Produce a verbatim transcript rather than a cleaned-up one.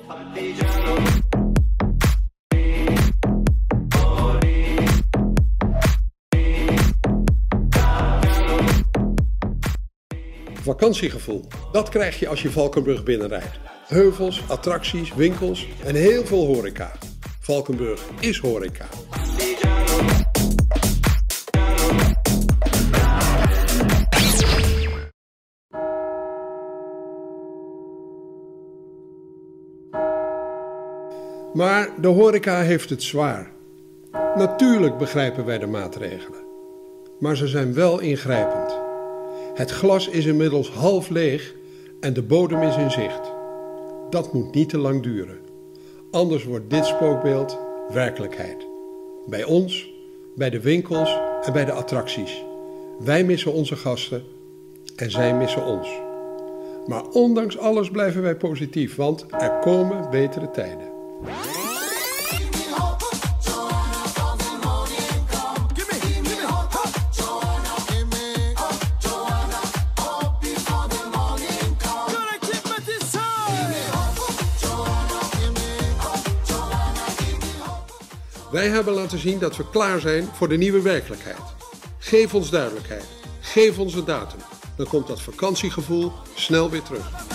Vakantiegevoel, dat krijg je als je Valkenburg binnenrijdt. Heuvels, attracties, winkels en heel veel horeca. Valkenburg is horeca. Maar de horeca heeft het zwaar. Natuurlijk begrijpen wij de maatregelen. Maar ze zijn wel ingrijpend. Het glas is inmiddels half leeg en de bodem is in zicht. Dat moet niet te lang duren. Anders wordt dit spookbeeld werkelijkheid. Bij ons, bij de winkels en bij de attracties. Wij missen onze gasten en zij missen ons. Maar ondanks alles blijven wij positief, want er komen betere tijden. Wij hebben laten zien dat we klaar zijn voor de nieuwe werkelijkheid. Geef ons duidelijkheid. Geef ons een datum. Dan komt dat vakantiegevoel snel weer terug.